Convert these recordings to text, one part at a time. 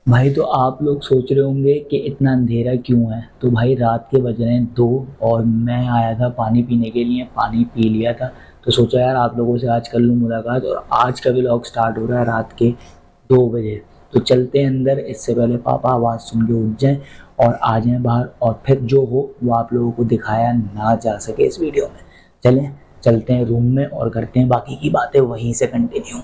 भाई तो आप लोग सोच रहे होंगे कि इतना अंधेरा क्यों है। तो भाई रात के बज रहे हैं 2 और मैं आया था पानी पीने के लिए, पानी पी लिया था। तो सोचा यार आप लोगों से आज कर लूँ मुलाकात, और आज का व्लॉग स्टार्ट हो रहा है रात के 2 बजे। तो चलते हैं अंदर, इससे पहले पापा आवाज़ सुन के उठ जाएं और आ जाएं बाहर, और फिर जो हो वो आप लोगों को दिखाया ना जा सके इस वीडियो में। चलें, चलते हैं रूम में और करते हैं बाकी की बातें वहीं से कंटिन्यू।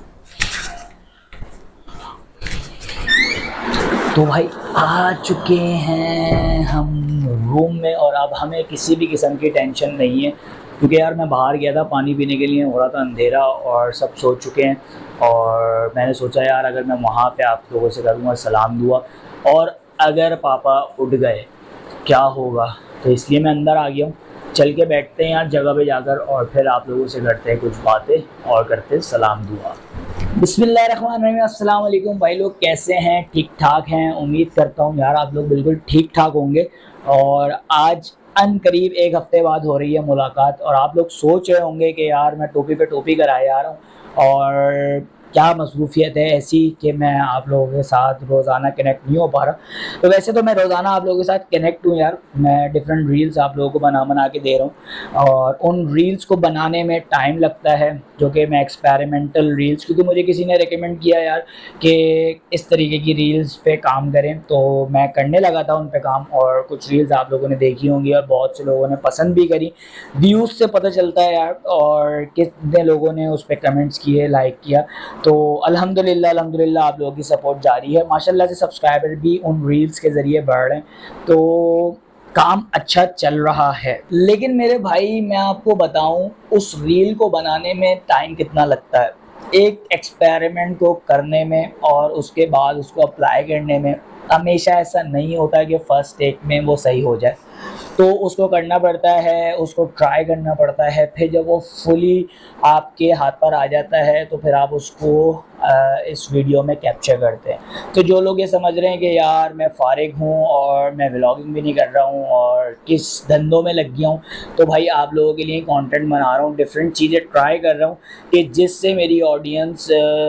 तो भाई आ चुके हैं हम रूम में, और अब हमें किसी भी किस्म की टेंशन नहीं है, क्योंकि यार मैं बाहर गया था पानी पीने के लिए, हो रहा था अंधेरा और सब सो चुके हैं। और मैंने सोचा यार अगर मैं वहाँ पे आप लोगों से करूँगा सलाम दुआ, और अगर पापा उठ गए क्या होगा, तो इसलिए मैं अंदर आ गया हूँ। चल के बैठते हैं यार जगह पे जाकर, और फिर आप लोगों से करते हैं कुछ बातें और करते हैं सलाम दुआ। बिस्मिल्लाहिर्रहमानिर्रहीम, अस्सलाम वालेकुम भाई लोग, कैसे हैं? ठीक ठाक हैं? उम्मीद करता हूँ यार आप लोग बिल्कुल ठीक ठाक होंगे। और आज अन करीब एक हफ्ते बाद हो रही है मुलाकात, और आप लोग सोच रहे होंगे कि यार मैं टोपी पे टोपी कराए आ रहा हूँ, और क्या मसरूफियत है ऐसी कि मैं आप लोगों के साथ रोज़ाना कनेक्ट नहीं हो पा रहा। तो वैसे तो मैं रोज़ाना आप लोगों के साथ कनेक्ट हूँ यार, मैं डिफरेंट रील्स आप लोगों को बना बना के दे रहा हूँ, और उन रील्स को बनाने में टाइम लगता है, जो कि मैं एक्सपेरिमेंटल रील्स, क्योंकि मुझे किसी ने रिकमेंड किया यार कि इस तरीके की रील्स पे काम करें, तो मैं करने लगा था उन पे काम। और कुछ रील्स आप लोगों ने देखी होंगी और बहुत से लोगों ने पसंद भी करी। व्यूज़ से पता चलता है यार, और कितने लोगों ने उस पर कमेंट्स किए, लाइक किया। तो अल्हम्दुलिल्लाह अल्हम्दुलिल्लाह आप लोगों की सपोर्ट जारी है, माशाल्लाह से सब्सक्राइबर भी उन रील्स के ज़रिए बढ़ रहे हैं। तो काम अच्छा चल रहा है। लेकिन मेरे भाई मैं आपको बताऊं, उस रील को बनाने में टाइम कितना लगता है, एक एक्सपेरिमेंट को करने में और उसके बाद उसको अप्लाई करने में। हमेशा ऐसा नहीं होता कि फर्स्ट टेक में वो सही हो जाए, तो उसको करना पड़ता है, उसको ट्राई करना पड़ता है। फिर जब वो फुली आपके हाथ पर आ जाता है तो फिर आप उसको इस वीडियो में कैप्चर करते हैं। तो जो लोग ये समझ रहे हैं कि यार मैं फ़ारिग हूँ और मैं व्लॉगिंग भी नहीं कर रहा हूँ और किस धंधों में लग गया हूँ, तो भाई आप लोगों के लिए कंटेंट बना रहा हूँ, डिफरेंट चीज़ें ट्राई कर रहा हूँ कि जिससे मेरी ऑडियंस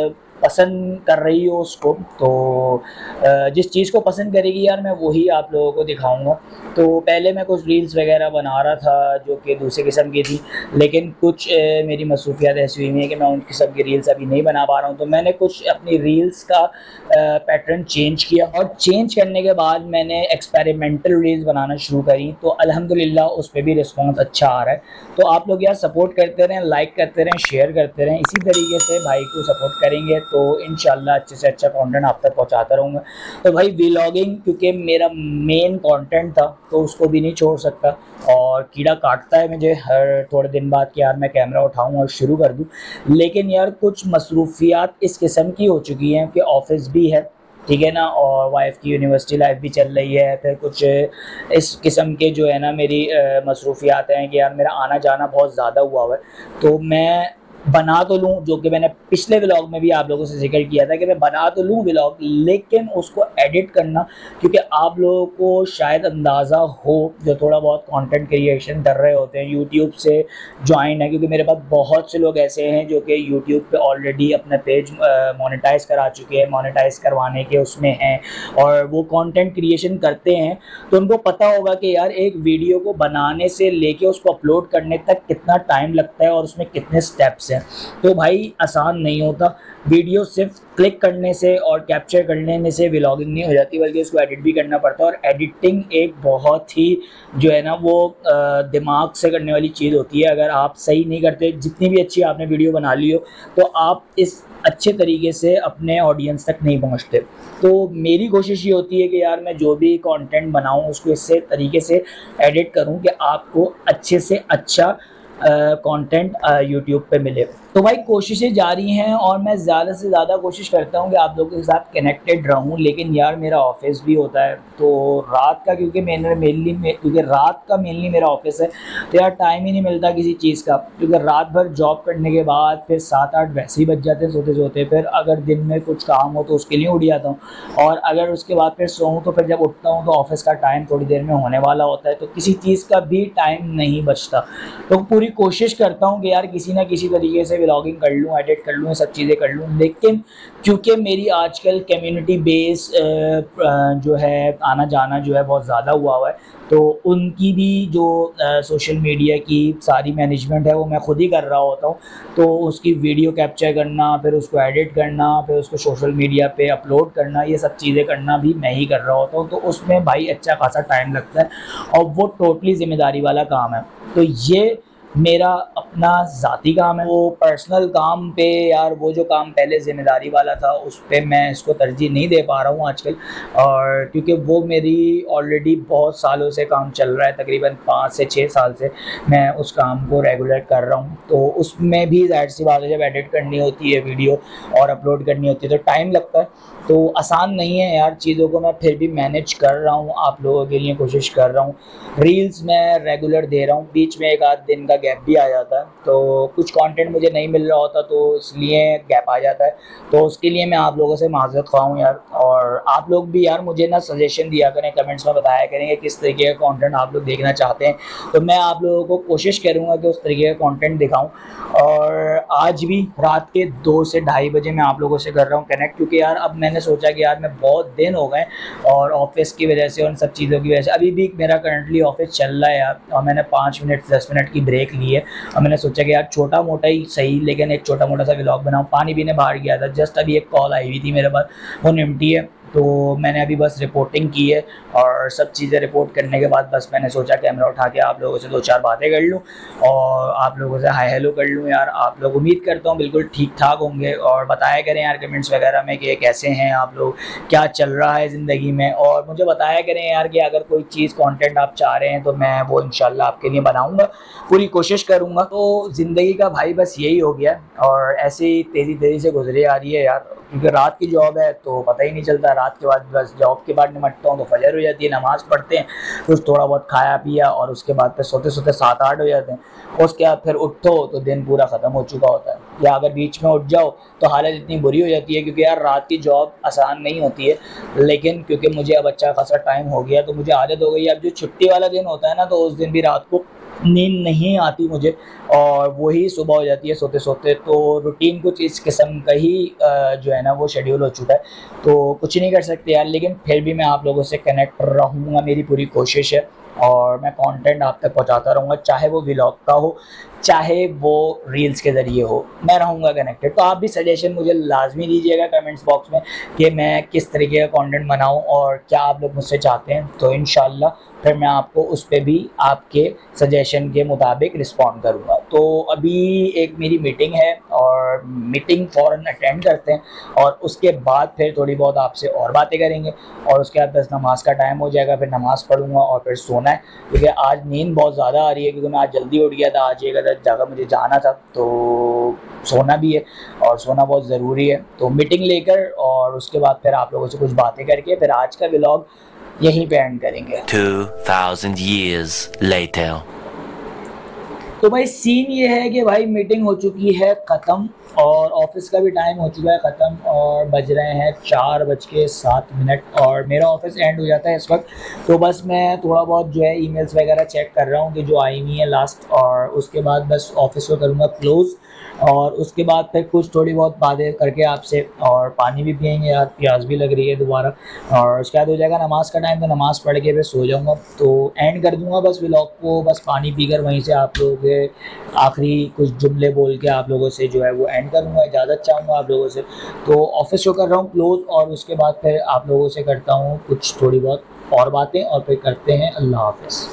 पसंद कर रही हो उसको। तो जिस चीज़ को पसंद करेगी यार मैं वही आप लोगों को दिखाऊंगा। तो पहले मैं कुछ रील्स वगैरह बना रहा था जो कि दूसरे किस्म की थी, लेकिन कुछ मेरी मसरूफियात ऐसी हुई हैं कि मैं उन किस्म की रील्स अभी नहीं बना पा रहा हूँ। तो मैंने कुछ अपनी रील्स का पैटर्न चेंज किया, और चेंज करने के बाद मैंने एक्सपेरिमेंटल रील्स बनाना शुरू करी। तो अल्हम्दुलिल्लाह उस पर भी रिस्पॉन्स अच्छा आ रहा है। तो आप लोग यार सपोर्ट करते रहें, लाइक करते रहें, शेयर करते रहें। इसी तरीके से भाई को सपोर्ट करेंगे तो इंशाल्लाह अच्छे से अच्छा कंटेंट आप तक पहुंचाता रहूँगा। तो भाई व्लॉगिंग क्योंकि मेरा मेन कंटेंट था, तो उसको भी नहीं छोड़ सकता, और कीड़ा काटता है मुझे हर थोड़े दिन बाद कि यार मैं कैमरा उठाऊँ और शुरू कर दूँ। लेकिन यार कुछ मसरूफियात इस किस्म की हो चुकी हैं कि ऑफिस भी है, ठीक है ना, और वाइफ की यूनिवर्सिटी लाइफ भी चल रही है। फिर कुछ इस किस्म के जो है ना मेरी मसरूफियात हैं कि यार मेरा आना जाना बहुत ज़्यादा हुआ हुआ है। तो मैं बना तो लूँ, जो कि मैंने पिछले व्लॉग में भी आप लोगों से जिक्र किया था कि मैं बना तो लूँ व्लॉग, लेकिन उसको एडिट करना, क्योंकि आप लोगों को शायद अंदाज़ा हो जो थोड़ा बहुत कंटेंट क्रिएशन कर रहे होते हैं, यूट्यूब से ज्वाइन है, क्योंकि मेरे पास बहुत से लोग ऐसे हैं जो कि यूट्यूब पे ऑलरेडी अपना पेज मोनेटाइज करा चुके हैं, मोनेटाइज करवाने के उसमें हैं, और वो कंटेंट क्रिएशन करते हैं। तो उनको पता होगा कि यार एक वीडियो को बनाने से लेके उसको अपलोड करने तक कितना टाइम लगता है और उसमें कितने स्टेप्स हैं। तो भाई आसान नहीं होता। वीडियो सिर्फ क्लिक करने से और कैप्चर कर लेने से व्लॉगिंग नहीं हो जाती, बल्कि उसको एडिट भी करना पड़ता है। और एडिटिंग एक बहुत ही जो है ना वो दिमाग से करने वाली चीज़ होती है। अगर आप सही नहीं करते, जितनी भी अच्छी आपने वीडियो बना ली हो, तो आप इस अच्छे तरीके से अपने ऑडियंस तक नहीं पहुंचते। तो मेरी कोशिश ये होती है कि यार मैं जो भी कंटेंट बनाऊं उसको इससे तरीके से एडिट करूं कि आपको अच्छे से अच्छा कंटेंट यूट्यूब पे मिले। तो भाई कोशिशें जारी हैं, और मैं ज़्यादा से ज़्यादा कोशिश करता हूँ कि आप लोगों के साथ कनेक्टेड रहूँ। लेकिन यार मेरा ऑफिस भी होता है, तो रात का क्योंकि रात का मेनली मेरा ऑफिस है, तो यार टाइम ही नहीं मिलता किसी चीज़ का। क्योंकि रात भर जॉब करने के बाद फिर 7-8 वैसे ही बज जाते हैं सोते सोते। फिर अगर दिन में कुछ काम हो तो उसके लिए उठ जाता हूँ, और अगर उसके बाद फिर सोऊँ तो फिर जब उठता हूँ तो ऑफिस का टाइम थोड़ी देर में होने वाला होता है, तो किसी चीज़ का भी टाइम नहीं बचता। तो पूरी कोशिश करता हूँ कि यार किसी ना किसी तरीके से व्लॉगिंग कर लूँ, एडिट कर लूँ, ये सब चीज़ें कर लूँ। लेकिन क्योंकि मेरी आजकल कम्युनिटी बेस जो है आना जाना जो है बहुत ज़्यादा हुआ है, तो उनकी भी जो सोशल मीडिया की सारी मैनेजमेंट है वो मैं खुद ही कर रहा होता हूँ। तो उसकी वीडियो कैप्चर करना, फिर उसको एडिट करना, फिर उसको सोशल मीडिया पे अपलोड करना, ये सब चीज़ें करना भी मैं ही कर रहा होता हूँ। तो उसमें भाई अच्छा खासा टाइम लगता है और वो टोटली ज़िम्मेदारी वाला काम है। तो ये मेरा अपना ज़ाती काम है। वो पर्सनल काम पे यार, वो जो काम पहले ज़िम्मेदारी वाला था उस पे मैं इसको तरजीह नहीं दे पा रहा हूँ आजकल, और क्योंकि वो मेरी ऑलरेडी बहुत सालों से काम चल रहा है, तकरीबन 5 से 6 साल से मैं उस काम को रेगुलर कर रहा हूँ। तो उसमें भी ज़ाहिर सी बात है, जब एडिट करनी होती है वीडियो और अपलोड करनी होती है तो टाइम लगता है। तो आसान नहीं है यार चीज़ों को, मैं फिर भी मैनेज कर रहा हूँ, आप लोगों के लिए कोशिश कर रहा हूँ। रील्स मैं रेगुलर दे रहा हूँ, बीच में एक आध दिन का गैप भी आ जाता है, तो कुछ कंटेंट मुझे नहीं मिल रहा होता तो इसलिए गैप आ जाता है। तो उसके लिए मैं आप लोगों से माज़रत ख़्वाह हूँ यार। और आप लोग भी यार मुझे ना सजेशन दिया करें, कमेंट्स में बताया करेंगे किस तरीके का कंटेंट आप लोग देखना चाहते हैं, तो मैं आप लोगों को कोशिश करूँगा कि उस तरीके का कंटेंट दिखाऊँ। और आज भी रात के 2 से ढाई बजे मैं आप लोगों से कर रहा हूँ कनेक्ट, क्योंकि यार अब मैंने सोचा कि यार मैं बहुत दिन हो गए और ऑफिस की वजह से, उन सब चीज़ों की वजह से अभी भी मेरा करंटली ऑफिस चल रहा है यार, और मैंने 5 मिनट 10 मिनट की ब्रेक ली है। और मैंने सोचा कि यार छोटा मोटा ही सही, लेकिन एक छोटा मोटा सा व्लॉग बनाऊँ। पानी पीने बाहर गया था, जस्ट अभी एक कॉल आई हुई थी मेरे पास, वो निमटी है, तो मैंने अभी बस रिपोर्टिंग की है और सब चीज़ें रिपोर्ट करने के बाद बस मैंने सोचा कैमरा उठा के आप लोगों से 2-4 बातें कर लूँ और आप लोगों से हाय हेलो कर लूँ। यार आप लोग, उम्मीद करता हूँ बिल्कुल ठीक ठाक होंगे, और बताया करें यार कमेंट्स वगैरह में कि कैसे हैं आप लोग, क्या चल रहा है ज़िंदगी में, और मुझे बताया करें यार कि अगर कोई चीज़ कंटेंट आप चाह रहे हैं तो मैं वो इंशाल्लाह आपके लिए बनाऊँगा, पूरी कोशिश करूँगा। तो ज़िंदगी का भाई बस यही हो गया, और ऐसे ही तेज़ी से गुजरे आ रही है यार, क्योंकि रात की जॉब है तो पता ही नहीं चलता। रात के बाद बस जॉब के बाद निपटता हूँ तो फजर हो जाती है, नमाज़ पढ़ते हैं, कुछ थोड़ा बहुत खाया पिया, और उसके बाद फिर सोते सोते 7-8 हो जाते हैं। उसके बाद फिर उठो तो दिन पूरा ख़त्म हो चुका होता है, या अगर बीच में उठ जाओ तो हालत इतनी बुरी हो जाती है, क्योंकि यार रात की जॉब आसान नहीं होती है। लेकिन क्योंकि मुझे अब अच्छा खासा टाइम हो गया तो मुझे आदत हो गई है। अब जो छुट्टी वाला दिन होता है ना, तो उस दिन भी रात को नींद नहीं आती मुझे, और वही सुबह हो जाती है सोते सोते। तो रूटीन कुछ इस किस्म का ही जो है ना वो शेड्यूल हो चुका है, तो कुछ नहीं कर सकते यार। लेकिन फिर भी मैं आप लोगों से कनेक्ट रहूँगा, मेरी पूरी कोशिश है, और मैं कंटेंट आप तक पहुंचाता रहूँगा, चाहे वो व्लॉग का हो, चाहे वो रील्स के ज़रिए हो, मैं रहूँगा कनेक्टेड। तो आप भी सजेशन मुझे लाजमी दीजिएगा कमेंट्स बॉक्स में कि मैं किस तरीके का कंटेंट बनाऊँ और क्या आप लोग मुझसे चाहते हैं, तो इंशाल्लाह फिर मैं आपको उस पे भी आपके सजेशन के मुताबिक रिस्पॉन्ड करूँगा। तो अभी एक मेरी मीटिंग है, और मीटिंग फ़ौरन अटेंड करते हैं, और उसके बाद फिर थोड़ी बहुत आपसे और बातें करेंगे, और उसके बाद बस नमाज़ का टाइम हो जाएगा, फिर नमाज़ पढ़ूँगा और फिर सोना है, क्योंकि आज नींद बहुत ज़्यादा आ रही है, क्योंकि मैं आज जल्दी उठ गया था, आज एक जगह मुझे जाना था, तो सोना भी है और सोना बहुत ज़रूरी है। तो मीटिंग लेकर और उसके बाद फिर आप लोगों से कुछ बातें करके फिर आज का व्लॉग यहीं पे एंड करेंगे। 2000 years later. तो भाई सीन ये है कि भाई मीटिंग हो चुकी है ख़त्म, और ऑफिस का भी टाइम हो चुका है ख़त्म, और बज रहे हैं 4:07 और मेरा ऑफिस एंड हो जाता है इस वक्त। तो बस मैं थोड़ा बहुत जो है ईमेल्स वगैरह चेक कर रहा हूँ कि जो आई हुई है लास्ट, और उसके बाद बस ऑफिस को करूँगा क्लोज़, और उसके बाद फिर कुछ थोड़ी बहुत बातें करके आपसे, और पानी भी पियेंगे यार, प्यास भी लग रही है दोबारा, और उसके बाद हो जाएगा नमाज़ का टाइम, तो नमाज़ पढ़ के फिर सो जाऊँगा। तो एंड कर दूँगा बस व्लॉग को, बस पानी पीकर वहीं से आप लोगों के आखिरी कुछ जुमले बोल के आप लोगों से जो है वो एंड करूँगा, इजाज़त चाहूँगा आप लोगों से। तो ऑफिस को कर रहा हूँ क्लोज़, और उसके बाद फिर आप लोगों से करता हूँ कुछ थोड़ी बहुत और बातें, और फिर करते हैं अल्लाह हाफ़िज़।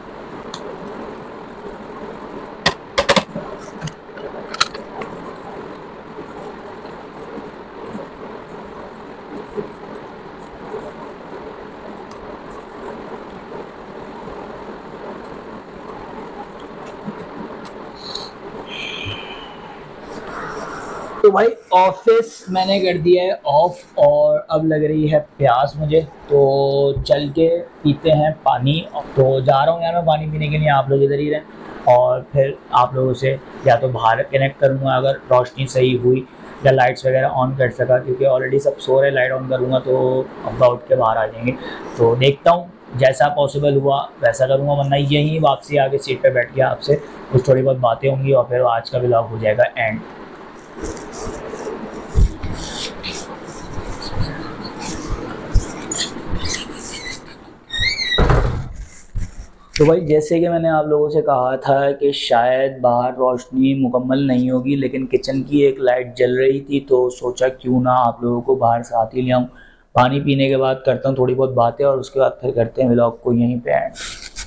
तो भाई ऑफिस मैंने कर दिया है ऑफ, और अब लग रही है प्यास मुझे, तो चल के पीते हैं पानी। तो जा रहा हूँ यार मैं पानी पीने के लिए, आप लोग इधर ही रहें, और फिर आप लोगों से या तो बाहर कनेक्ट करूँगा अगर रोशनी सही हुई, या लाइट्स वगैरह ऑन कर सका, क्योंकि ऑलरेडी सब सो रहे, लाइट ऑन करूँगा तो अब्बा उठ के बाहर आ जाएंगे। तो देखता हूँ जैसा पॉसिबल हुआ वैसा करूँगा, वरना यहीं वापसी आके सीट पे बैठ के आपसे कुछ थोड़ी बहुत बातें होंगी, और फिर आज का व्लॉग हो जाएगा एंड। तो भाई जैसे कि मैंने आप लोगों से कहा था कि शायद बाहर रोशनी मुकम्मल नहीं होगी, लेकिन किचन की एक लाइट जल रही थी तो सोचा क्यों ना आप लोगों को बाहर साथ ही ले आऊँ। पानी पीने के बाद करता हूँ थोड़ी बहुत बातें और उसके बाद फिर करते हैं व्लॉग को यहीं पे एंड।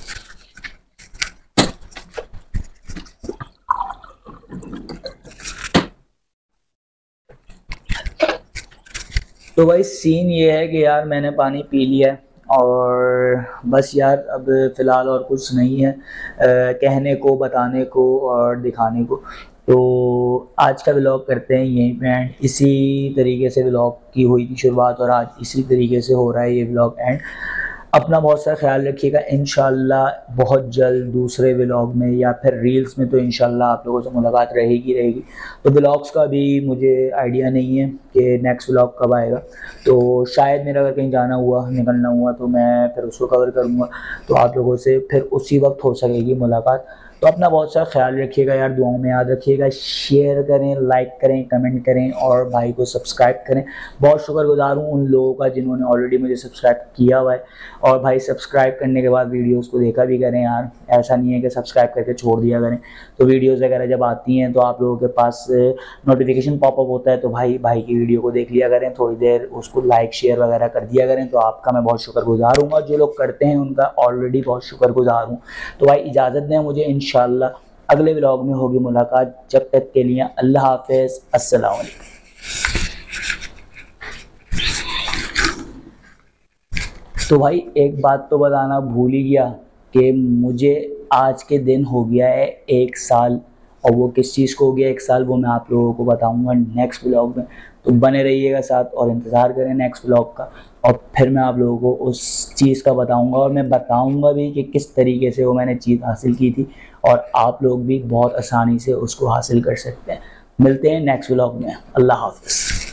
तो भाई सीन ये है कि यार मैंने पानी पी लिया है और बस यार अब फ़िलहाल और कुछ नहीं है कहने को, बताने को और दिखाने को। तो आज का व्लॉग करते हैं यहीं पे एंड। इसी तरीके से व्लॉग की हुई थी शुरुआत और आज इसी तरीके से हो रहा है ये व्लॉग एंड। अपना बहुत सारा ख्याल रखिएगा। इंशाल्लाह बहुत जल्द दूसरे व्लॉग में या फिर रील्स में तो इंशाल्लाह आप लोगों से मुलाकात रहेगी। तो व्लॉग्स का भी मुझे आइडिया नहीं है कि नेक्स्ट व्लॉग कब आएगा। तो शायद मेरा अगर कहीं जाना हुआ, निकलना हुआ तो मैं फिर उसको कवर करूँगा, तो आप लोगों से फिर उसी वक्त हो सकेगी मुलाकात। तो अपना बहुत सारा ख्याल रखिएगा यार, दुआओं में याद रखिएगा। शेयर करें, लाइक करें, कमेंट करें और भाई को सब्सक्राइब करें। बहुत शुक्रगुजार हूँ उन लोगों का जिन्होंने ऑलरेडी मुझे सब्सक्राइब किया हुआ है। और भाई सब्सक्राइब करने के बाद वीडियोस को देखा भी करें यार, ऐसा नहीं है कि सब्सक्राइब करके छोड़ दिया करें। तो वीडियोस वगैरह जब आती हैं तो आप लोगों के पास नोटिफिकेशन पॉपअप होता है, तो भाई की वीडियो को देख लिया करें, थोड़ी देर उसको लाइक शेयर वगैरह कर दिया करें। तो आपका मैं बहुत शुक्रगुजार हूँ और जो लोग करते हैं उनका ऑलरेडी बहुत शुक्रगुजार हूँ। तो भाई इजाज़त दें मुझे, इंशाल्लाह अगले व्लॉग में होगी मुलाकात। जब तक के लिए अल्लाह हाफ़िज़, अस्सलाम वालेकुम। तो भाई एक बात तो बताना भूल ही गया कि मुझे आज के दिन हो गया है 1 साल, और वो किस चीज़ को हो गया 1 साल वो मैं आप लोगों को बताऊंगा नेक्स्ट व्लॉग में। तो बने रहिएगा साथ और इंतज़ार करें नेक्स्ट व्लॉग का, और फिर मैं आप लोगों को उस चीज़ का बताऊंगा और मैं बताऊंगा भी कि किस तरीके से वो मैंने चीज़ हासिल की थी और आप लोग भी बहुत आसानी से उसको हासिल कर सकते हैं। मिलते हैं नेक्स्ट व्लॉग में। अल्लाह हाफ़िज़।